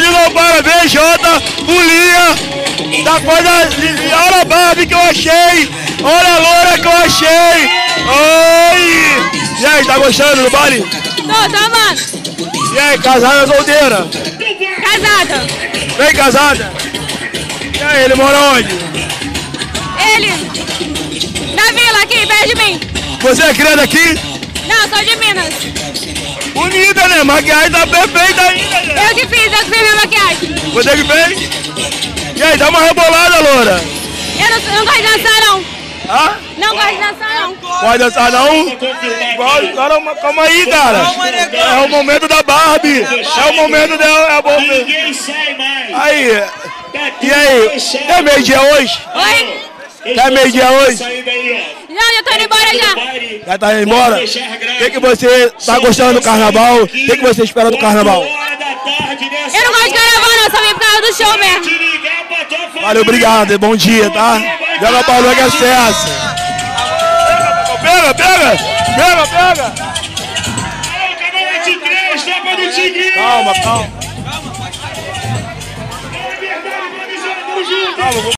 de novo, parabéns, Jota, Pulinha, da coisa, olha a Barbie que eu achei, olha a loura que eu achei, oi! E aí, tá gostando do baile? Tô amando. E aí, casada ou solteira? Casada. Bem casada? E aí, ele mora onde? Ele, na vila aqui, perto de mim. Você é criada aqui? Não, sou de Minas. Bonita, né? Maquiagem tá perfeita ainda, né? Eu que fiz minha maquiagem. Você que fez? E aí, dá uma rebolada, loura. Eu não gosto de dançar, não. Hã? Não gosto de dançar, não. Pode dançar, não? Calma aí, cara. É o momento da Barbie. É o momento dela. É bom. Ninguém sai mais. Aí. E aí? É meio-dia hoje? Oi? É meio-dia hoje? Já tô indo embora já. Já tá indo embora? O que você tá gostando do carnaval? O que você espera do carnaval? Eu não gosto de carnaval, não. Só vim por causa do show mesmo. Valeu, obrigado. Bom dia, tá? Joga pra Lua que é sucesso. Pega, pega! Pega, pega! Calma, calma. Calma.